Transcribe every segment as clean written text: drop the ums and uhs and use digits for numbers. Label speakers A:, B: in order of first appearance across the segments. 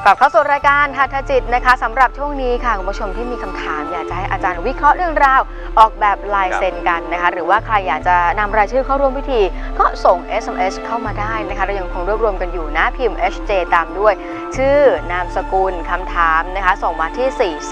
A: กลับเข้าสู่รายการหัตถจิตนะคะสำหรับช่วงนี้ค่ะคุณผู้ชมที่มีคำถามอยากจะให้อาจารย์วิเคราะห์เรื่องราวออกแบบลายเซ็นกันนะคะหรือว่าใครอยากจะนำรายชื่อเข้าร่วมพิธีก็ส่ง SMS เข้ามาได้นะคะเรายังคงรวบรวมกันอยู่นะพิมพ์ HJ ตามด้วยชื่อนามสกุลคำถามนะคะส่งมาที่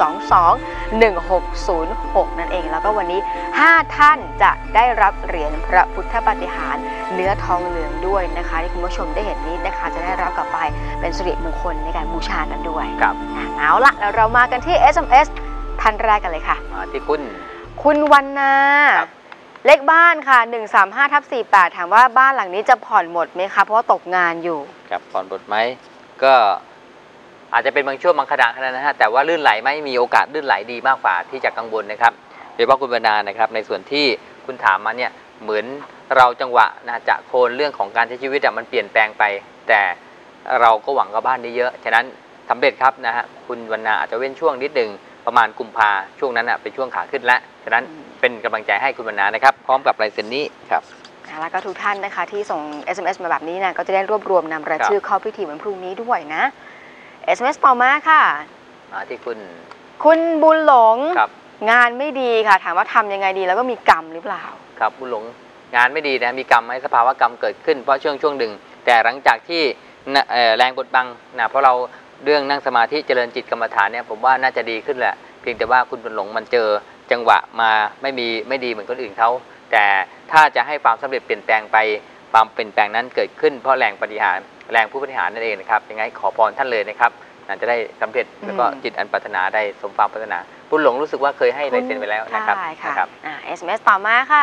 A: 422-1606 นั่นเองแล้วก็วันนี้5ท่านจะได้รับเหรียญพระพุทธปาฏิหาริย์เนื้อทองเหลืองด้วยนะคะที่คุณผู้ชมได้เห็นนี้นะคะจะได้รับกลับไปเป็นสิริมงคลในการบูชากันด้วย
B: ครับ
A: เอาละเรามากันที่ SMS ท่านแรกกันเลยค่ะ
B: มาที่คุณ
A: วรรณาเลขบ้านค่ะ135/48ถามว่าบ้านหลังนี้จะผ่อนหมดไหมคะเพราะว่าตกงานอยู่
B: ครับผ่อนหมดไหมก็อาจจะเป็นบางช่วงบางขณะนะฮะแต่ว่าลื่นไหลไม่มีโอกาสลื่นไหลดีมากกว่าที่จะกังวลนะครับโดยเฉพาะคุณวรรณานะครับในส่วนที่คุณถามมาเนี่ยเหมือนเราจังหวะนะจะโคนเรื่องของการใช้ชีวิตมันเปลี่ยนแปลงไปแต่เราก็หวังกับบ้านนี้เยอะฉะนั้นสำเร็จครับนะฮะคุณวรรณาอาจจะเว้นช่วงนิดหนึ่งประมาณกุมภาช่วงนั้นเป็นช่วงขาขึ้นแล้วฉะนั้นเป็นกำลังใจให้คุณวรรณานะครับพร้อมกับลายเซ็นนี้ครับ
A: แล้วก็ทุกท่านนะคะที่ส่ง SMS มาแบบนี้นะก็จะได้รวบรวมนำรายชื่อเข้าพิธีวันพรุ่งนี้ด้วยนะ SMS ต่อมาค่ะ
B: มาที่
A: คุณบุญหลงงานไม่ดีค่ะถามว่าทำยังไงดีแล้วก็มีกรรมหรือเปล่า
B: ครับบุญหลงงานไม่ดีนะมีกรรมไหมสภาวะกรรมเกิดขึ้นเพราะช่วงหนึ่งแต่หลังจากที่แรงบดบังนะเพราะเราเรื่องนั่งสมาธิเจริญจิตกรรมฐานเนี่ยผมว่าน่าจะดีขึ้นแหละเพียงแต่ว่าคุณบุญหลงมันเจอจังหวะมาไม่ดีเหมือนคนอื่นเขาแต่ถ้าจะให้ความสำเร็จเปลี่ยนแปลงไปความเปลี่ยนแปลงนั้นเกิดขึ้นเพราะแรงปฏิหารแรงผู้บริหารนั่นเองนะครับยังไงขอพรท่านเลยนะครับจะได้สำเร็จแล้วก็จิตอันปรารถนาได้สมความปรารถนาบุญหลงรู้สึกว่าเคยให้ลายเซ็นไปแล้วนะครับ
A: SMS ต่อมาค่ะ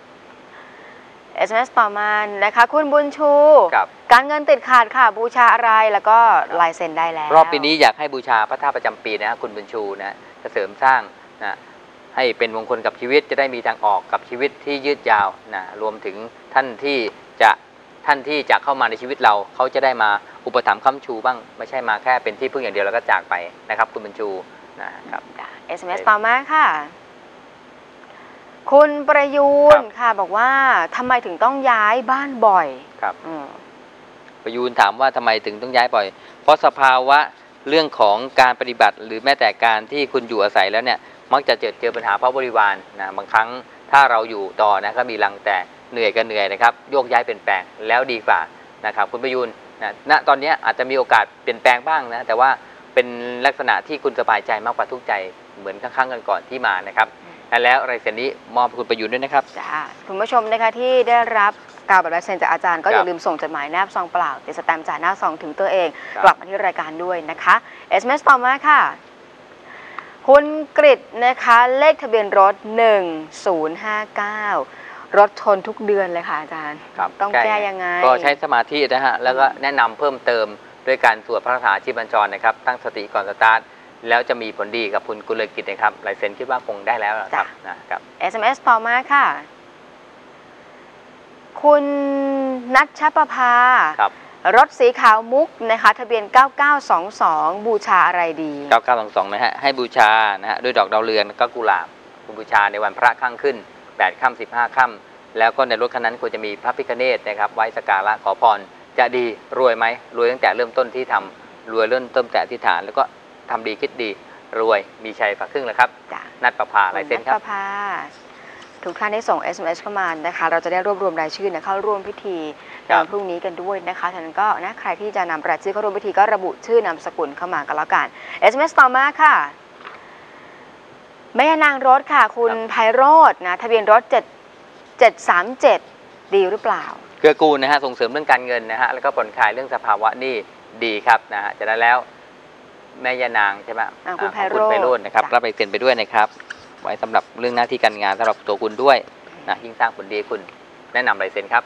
A: SMS ต่อมานะคะคุณบุญชูการเงินติดขาดค่ะบูชาอะไรแล้วก็ลายเซ็นได้แล้ว
B: รอบปีนี้อยากให้บูชาพระธาตุประจำปีนะคุณบุญชูนะจะเสริมสร้างนะให้เป็นมงคลกับชีวิตจะได้มีทางออกกับชีวิตที่ยืดยาวนะรวมถึงท่านที่จะเข้ามาในชีวิตเราเขาจะได้มาอุปถัมภ์ค้ำชูบ้างไม่ใช่มาแค่เป็นที่พึ่งอย่างเดียวแล้วก็จากไปนะครับคุณบุญชูนะครับ
A: SMS ต่อมาค่ะคุณประยูนค่ะบอกว่าทำไมถึงต้องย้ายบ้านบ่อย
B: ครับประยูนถามว่าทำไมถึงต้องย้ายบ่อยเพราะสภาวะเรื่องของการปฏิบัติหรือแม้แต่การที่คุณอยู่อาศัยแล้วเนี่ยมักจะเจอปัญหาเพราะบริวารนะบางครั้งถ้าเราอยู่ต่อนะก็มีรังแต่เหนื่อยกันเหนื่อยนะครับโยกย้ายเปลี่ยนแปลงแล้วดีกว่านะครับคุณประยูนณตอนนี้อาจจะมีโอกาสเปลี่ยนแปลงบ้างนะแต่ว่าเป็นลักษณะที่คุณสบายใจมากกว่าทุกใจเหมือนครั้งก่อนที่มานะครับแล้วลายเซ็นนี้มอบคุณประยุทธ์ด้วยนะครับ
A: จ้าคุณผู้ชมนะคะที่ได้รับการบัตรลายเซ็นจากอาจารย์ก็อย่าลืมส่งจดหมายแนบซองเปล่าติดสแตมป์จ่ายหน้าซองถึงตัวเองกลับมาที่รายการด้วยนะคะ SMS ต่อมาค่ะคุณกฤษนะคะเลขทะเบียนรถ1059รถชนทุกเดือนเลยค่ะอาจารย์ต้องแก้ยังไง
B: ก็ใช้สมาธินะฮะแล้วก็แนะนำเพิ่มเติมด้วยการสวดพระคาถาชีพบัญชรนะครับตั้งสติก่อนสตาร์ทแล้วจะมีผลดีกับคุณกุลกิจนะครับลายเซ็นคิดว่าคงได้แล้วนะครับ
A: SMS ต่อมาค่ะคุณนัชประภารถสีขาวมุกนะคะทะเบียน9922บูชาอะไรดี
B: 9922นะฮะให้บูชานะฮะด้วยดอกดาวเรืองก็กุหลาบคุณบูชาในวันพระข้างขึ้น8 ค่ำ15 ค่ำแล้วก็ในรถคันนั้นควรจะมีพระพิฆเนศนะครับไว้สักการะขอพรจะดีรวยไหมรวยตั้งแต่เริ่มต้นที่ทำรวยเริ่มต้นแต่อธิษฐานแล้วก็ทำดีคิดดีรวยมีชัยฝากครึ่งแล้วครับนัดประภาลายเซ็นครับ
A: นัดประภาทุกท่านได้ส่ง SMS เข้ามานะคะเราจะได้รวบรวมรายชื่อเข้าร่วมพิธีในวันพรุ่งนี้กันด้วยนะคะฉะนั้นก็นะใครที่จะนำรายชื่อเข้าร่วมพิธีก็ระบุชื่อนามสกุลเข้ามากันแล้วกัน SMS ต่อมาค่ะแม่นางรถค่ะคุณไพโรจน์นะทะเบียนรถ7737ดีหรือเปล่า
B: เกื้อกูลนะฮะส่งเสริมเรื่องการเงินนะฮะแล้วก็ผ่อนคลายเรื่องสภาวะหนี้ดีครับนะฮะจากนั้นแล้วแม่ยานางใช่ไหม
A: คุณไพโรจน์
B: นะครับรับใบเซ็นไปด้วยนะครับไว้สำหรับเรื่องหน้าที่การงานสำหรับตัวคุณด้วยนะยิ่งสร้างผลดีคุณแนะนำลายเซ็นครับ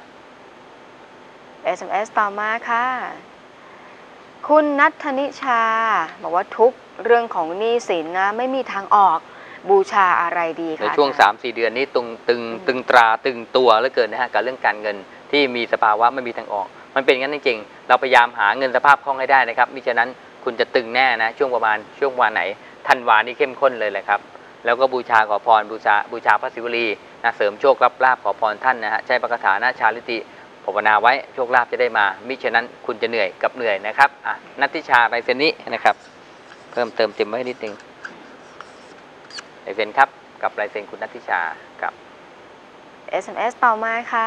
A: SMS ต่อมาค่ะคุณนัทธนิชาบอกว่าทุกเรื่องของหนี้สินนะไม่มีทางออกบูชาอะไรดีคะ
B: ในช่วง 3-4 เดือนนี้ตึงตราตึงตัวเหลือเกินนะฮะกับเรื่องการเงินที่มีสภาวะไม่มีทางออกมันเป็นงั้นจริงๆเราพยายามหาเงินสภาพคล่องให้ได้นะครับมิฉะนั้นคุณจะตึงแน่นะช่วงวันไหนธันวานี่เข้มข้นเลยแหละครับแล้วก็บูชาขอพรบูชาพระศิวลีนะเสริมโชครับลาภขอพรท่านนะฮะใช้พระคาถานาชาลิติภาวนาไว้โชคลาภจะได้มามิฉะนั้นคุณจะเหนื่อยกับเหนื่อยนะครับนัทธิชาลายเซ็นนี้นะครับเพิ่มเติมเต็มไว้นิดนึงลายเซ็นครับกับลายเซ็นคุณนัทธิชากับ
A: SMS ต่อมาค่ะ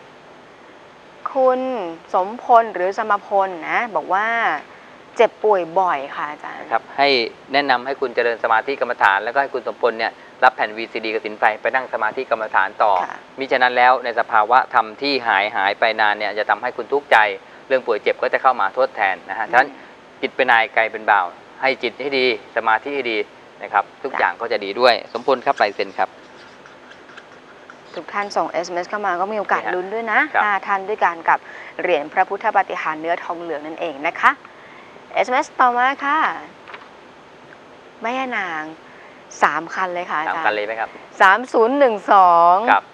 A: คุณสมพลหรือสมพลนะบอกว่าเจ็บป่วยบ่อยค่ะอาจารย์
B: ครับให้แนะนำให้คุณเจริญสมาธิกรรมฐานแล้วก็ให้คุณสมพลเนี่ยรับแผ่น VCD กสินไฟไปนั่งสมาธิกรรมฐานต่อมิฉะนั้นแล้วในสภาวะธรรมที่หายไปนานเนี่ยจะทำให้คุณทุกข์ใจเรื่องป่วยเจ็บก็จะเข้ามาทดแทนนะฮะฉะนั้นจิตเป็นนายกายเป็นบ่าวให้จิตให้ดีสมาธิให้ดีนะครับทุกอย่างก็จะดีด้วยสมพลครับลายเซ็นครับ
A: ทุกท่านส่ง SMS เข้ามาก็มีโอกาสลุ้นด้วยนะ5ท่านด้วยกันกับเหรียญพระพุทธปาฏิหาริย์เนื้อทองเหลืองนั่นเองนะคะ SMS ต่อมาค่ะแม่ย่านาง3 คันเลยค่ะอาจารย์
B: 3 คันเลยไหมครับ
A: 3012ครับ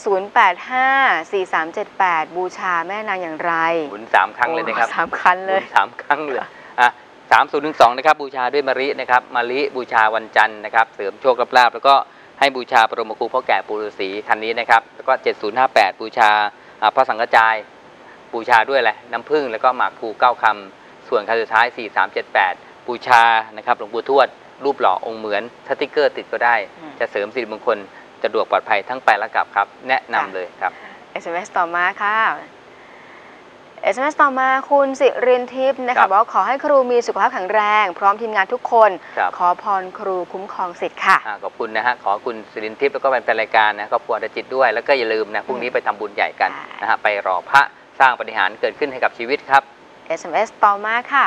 A: 7085 4378บูชาแม่นางอย่างไร
B: บุญ3 ครั้งเลยนะครับ
A: 3 คันเลย
B: 3 ครั้งเลย3012นะครับบูชาด้วยมะลินะครับมะลิบูชาวันจันทร์นะครับเสริมโชคลาภแล้วก็ให้บูชาปรมครูพ่อแก่ปู่ฤาษีคันนี้นะครับแล้วก็7058บูชาพระสังฆจายบูชาด้วยแหละน้ำผึ้งแล้วก็หมากภู9 คำส่วนคันสุดท้าย4378บูชานะครับหลวงปู่ทวดรูปหล่อองค์เหมือนสติ๊กเกอร์ติดก็ได้จะเสริมสิริมงคลสะดวกปลอดภัยทั้งไปและกลับครับแนะนำเลยครับ
A: SMS ต่อมาค่ะ SMS ต่อมาคุณสิรินทิพย์นะคะบอกขอให้ครูมีสุขภาพแข็งแรงพร้อมทีมงานทุกคนขอพรครูคุ้มครองศิษย์ค่ะ
B: ขอบคุณนะฮะขอคุณสิรินทิพย์แล้วก็เป็นรายการนะครอบครัวจิตด้วยแล้วก็อย่าลืมนะพรุ่งนี้ไปทำบุญใหญ่กันนะฮะไปรอพระสร้างปาฏิหาริย์เกิดขึ้นให้กับชีวิตครับ
A: SMS ต่อมาค่ะ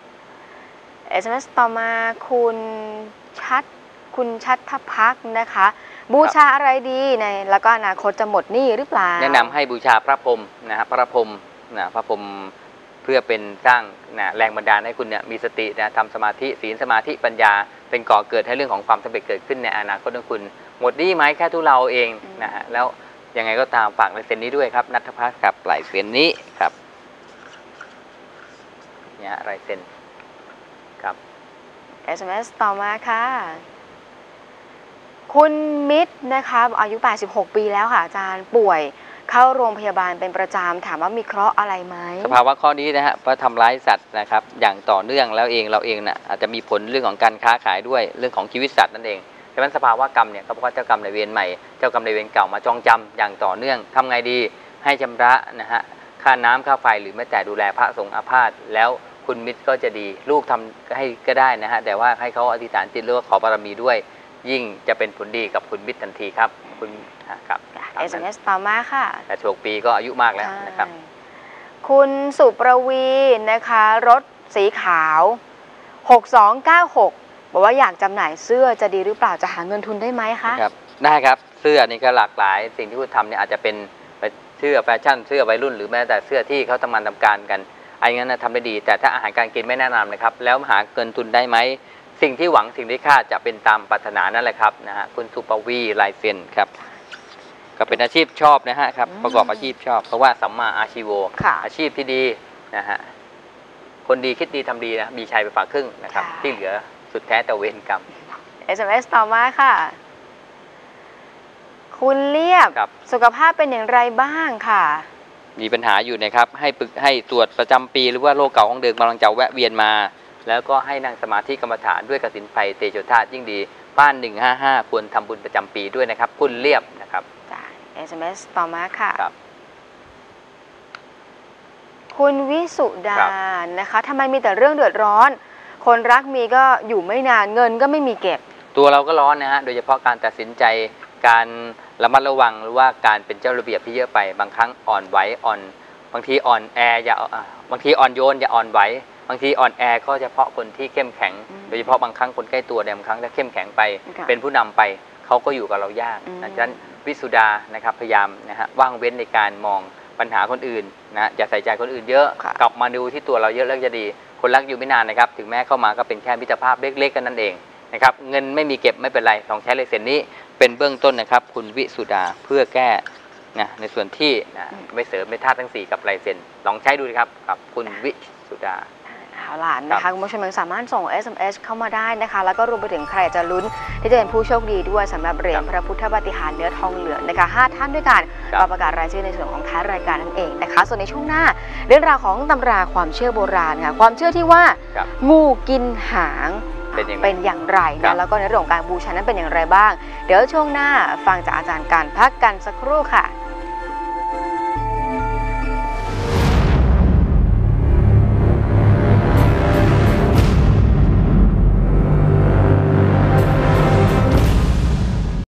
A: SMS ต่อมาคุณชัดทพักนะคะบูชาอะไรดีในแล้วก็อนาคตจะหมดหนี้หรือเปล่า
B: แนะนำให้บูชาพระพรหมนะฮะพระพรหมพระพรหมเพื่อเป็นสร้างแรงบันดาลให้คุณเนี่ยมีสตินะทำสมาธิศีลสมาธิปัญญาเป็นก่อเกิดให้เรื่องของความสำเร็จเกิดขึ้นในอนาคตของคุณหมดหนี้ไหมแค่ทุเราเองนะฮะแล้วยังไงก็ตามฝากลายเซ็นนี้ด้วยครับณัฐพัฒน์ครับลายเซ็นนี้ครับเนี่ยลายเซ็นครับ
A: SMS ต่อมาค่ะคุณมิตรนะคะอายุ86 ปีแล้วค่ะอาจารย์ป่วยเข้าโรงพยาบาลเป็นประจำถามว่ามีเคราะห์อะไรไหม
B: สภาวะข้อนี้นะฮะเพราะทำร้ายสัตว์นะครับอย่างต่อเนื่องแล้วเราเองน่ะอาจจะมีผลเรื่องของการค้าขายด้วยเรื่องของชีวิตสัตว์นั่นเองดังนั้นสภาวะกรรมเนี่ยก็เพราะว่าเจ้ากรรมนายเวรใหม่เจ้ากรรมนายเวรเก่ามาจองจำอย่างต่อเนื่องทำไงดีให้ชำระนะฮะค่าน้ำค่าไฟหรือแม้แต่ดูแลพระสงฆ์อาพาธแล้วคุณมิตรก็จะดีลูกทำให้ก็ได้นะฮะแต่ว่าให้เขาอธิษฐานจิตหรือว่าขอบารมีด้วยยิ่งจะเป็นผลดีกับคุณมิตรทันทีครับคุณครับ
A: SMS ต่อมาค่ะ
B: แต่โชคปีก็อายุมากแล้วนะครับ
A: คุณสุประวีนะคะรถสีขาว6296บอกว่าอยากจำหน่ายเสื้อจะดีหรือเปล่าจะหาเงินทุนได้ไหมคะ
B: ครับได้ครับเสื้อนี่ก็หลากหลายสิ่งที่คุณทำเนี่ยอาจจะเป็นเสื้อแฟชั่นเสื้อวัยรุ่นหรือแม้แต่เสื้อที่เขาทำการกันไอ้งั้นทำได้ดีแต่ถ้าอาหารการกินไม่แนะนำนะครับแล้วหาเงินทุนได้ไหมสิ่งที่หวังสิ่งที่คาดจะเป็นตามปรารถนานั่นแหละครับนะฮะคุณสุปวีลายเซ็นครับก็เป็นอาชีพชอบนะฮะครับประกอบอาชีพชอบเพราะว่าสัมมาอาชีโวอาชีพที่ดีนะฮะคนดีคิดดีทำดีนะมีชัยไปฝากครึ่งนะครับที่เหลือสุดแท้แต่เวรกรรม
A: SMS ต่อมาค่ะคุณเรียบสุขภาพเป็นอย่างไรบ้างค่ะ
B: มีปัญหาอยู่นะครับให้ตรวจประจำปีหรือว่าโรคเก่าของเดิมกำลังจะแวะเวียนมาแล้วก็ให้นั่งสมาธิกรรมฐานด้วยกสินไฟเตโชธาตุยิ่งดีบ้าน155ควรทำบุญประจำปีด้วยนะครับคุณเรียบนะครับ
A: SMS ต่อมาค่ะคุณวิสุดานะคะทำไมมีแต่เรื่องเดือดร้อนคนรักมีก็อยู่ไม่นานเงินก็ไม่มีเก็บ
B: ตัวเราก็ร้อนนะฮะโดยเฉพาะการตัดสินใจการระมัดระวังหรือว่าการเป็นเจ้าระเบียบที่เยอะไปบางครั้งอ่อนไหวบางทีอ่อนแอบางทีอ่อนโยนอย่าอ่อนไหวบางทีอ่อนแอก็เฉพาะคนที่เข้มแข็งโดยเฉพาะบางครั้งคนใกล้ตัวบางครั้งถ้าเข้มแข็งไปเป็นผู้นำไปเขาก็อยู่กับเรายากดังนั้นวิสุดานะครับพยายามนะฮะว่างเว้นในการมองปัญหาคนอื่นนะอย่าใส่ใจคนอื่นเยอะกลับมาดูที่ตัวเราเยอะแล้วจะดีคนรักอยู่ไม่นานนะครับถึงแม้เข้ามาก็เป็นแค่มิตรภาพเล็กๆกันนั่นเองนะครับเงินไม่มีเก็บไม่เป็นไรลองใช้ลายเซ็นนี้เป็นเบื้องต้นนะครับคุณวิสุดาเพื่อแก้นะในส่วนที่ไม่เสริมในธาตุทั้ง4กับลายเซ็นลองใช้ดูครับกับคุณวิสุดา
A: เอาล่ะนะคะคุณผู้ชมยังสามารถส่ง SMS เข้ามาได้นะคะแล้วก็รวมไปถึงใครจะลุ้นที่จะเป็นผู้โชคดีด้วยสำหรับเหรียญพระพุทธปาฏิหาริย์เนื้อทองเหลืองนะคะ5ท่านด้วยกันเราประกาศรายชื่อในส่วนของท้ายรายการนั่นเองนะคะส่วนในช่วงหน้าเรื่องราวของตำราความเชื่อโบราณค่ะความเชื่อที่ว่างูกินหางเป็นอย่างไรนะแล้วก็ในเรื่องของการบูชานั้นเป็นอย่างไรบ้างเดี๋ยวช่วงหน้าฟังจากอาจารย์กันพักกันสักครู่ค่ะ